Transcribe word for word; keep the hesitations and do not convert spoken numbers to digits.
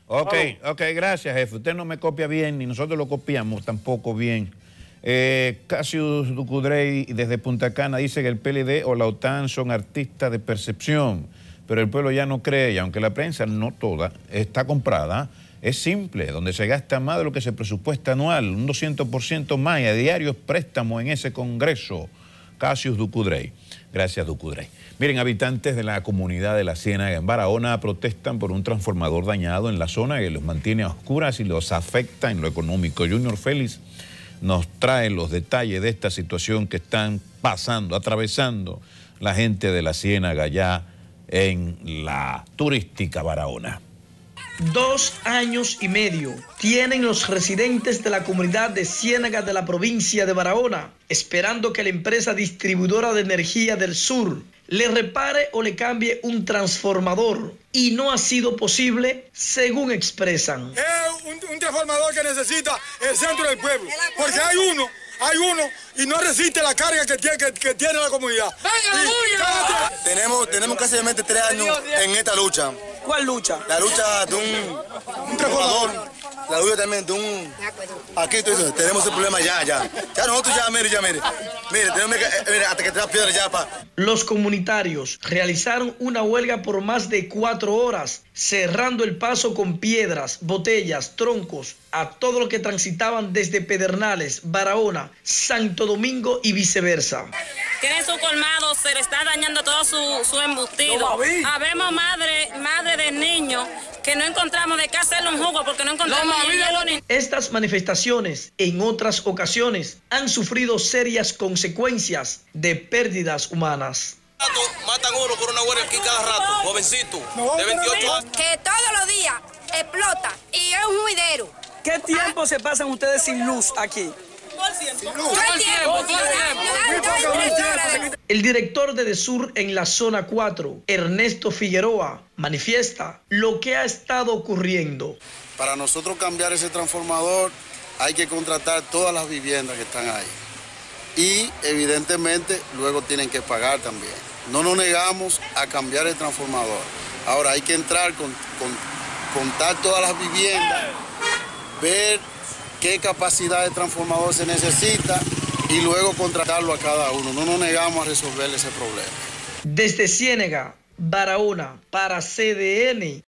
Ok, ok, gracias, jefe. Usted no me copia bien, ni nosotros lo copiamos tampoco bien. Eh, Cassius Ducudrey, desde Punta Cana, dice que el P L D o la OTAN son artistas de percepción, pero el pueblo ya no cree, y aunque la prensa, no toda, está comprada, es simple, donde se gasta más de lo que se presupuesta anual, un doscientos por ciento más, y a diario es préstamo en ese Congreso. Cassius Ducudrey. Gracias, Ducudrey. Miren, habitantes de la comunidad de La Ciénaga en Barahona protestan por un transformador dañado en la zona que los mantiene a oscuras y los afecta en lo económico. Junior Félix nos trae los detalles de esta situación que están pasando, atravesando la gente de La Ciénaga ya en la turística Barahona. Dos años y medio tienen los residentes de la comunidad de Ciénaga de la provincia de Barahona esperando que la empresa distribuidora de energía del sur le repare o le cambie un transformador, y no ha sido posible, según expresan. Es un, un transformador que necesita el centro del pueblo, porque hay uno, hay uno y no resiste la carga que tiene, que, que tiene la comunidad. Y, tenemos, tenemos casi tres años en esta lucha. ¿Cuál lucha? La lucha de un, un transformador, la lucha también de un... Aquí todo eso, tenemos el problema ya, ya. Ya nosotros ya, mire, ya, mire. Mire, tenemos que, mire, hasta que te da piedra ya, pa. Los comunitarios realizaron una huelga por más de cuatro horas, cerrando el paso con piedras, botellas, troncos, a todo lo que transitaban desde Pedernales, Barahona, Santo Domingo y viceversa. Tiene su colmado, se le está dañando todo su, su embustido. Habemos madre, madre de niños que no encontramos de qué hacerle un jugo porque no encontramos ni hielo ni... Estas manifestaciones en otras ocasiones han sufrido serias consecuencias de pérdidas humanas. Matan uno por una huelga aquí cada rato, jovencito, de veintiocho años. Que todos los días explota y es un juidero. ¿Qué tiempo ¿Ah? se pasan ustedes sin luz aquí? El director de DESUR en la zona cuatro, Ernesto Figueroa, manifiesta lo que ha estado ocurriendo. Para nosotros cambiar ese transformador hay que contratar todas las viviendas que están ahí. Y evidentemente luego tienen que pagar también. No nos negamos a cambiar el transformador. Ahora hay que entrar, con, con, contar todas las viviendas, ver qué capacidad de transformador se necesita y luego contratarlo a cada uno. No nos negamos a resolver ese problema. Desde Ciénaga, Barahona, para C D N,